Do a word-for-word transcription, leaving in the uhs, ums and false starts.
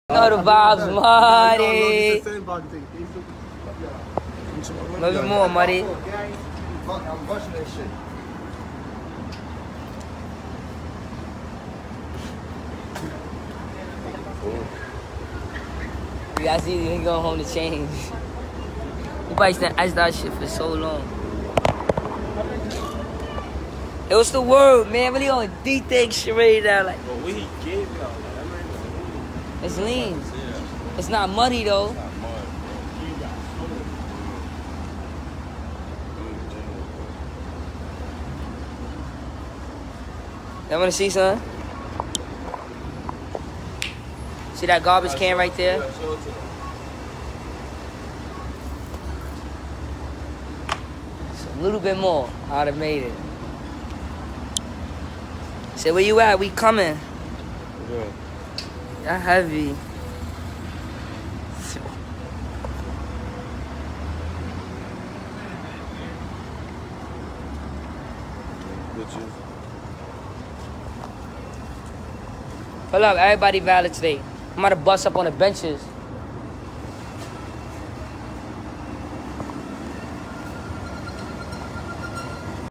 Know the vibes, Marty. Maybe more, Marty. I'm rushing that shit. You guys see, he going home to change. You probably iced that shit for so long. It was the word, man. Really on Dthang charade now, like. But what he gave y'all, It's lean. It's not muddy though. it's not mud. Y'all wanna see something? See that garbage can right there? Yeah, show it to them. It's a little bit more. I'd have made it. Say, where you at? We coming. Yeah. Y'all heavy. Bitches. Hold up, everybody valid today. I'm about to bust up on the benches.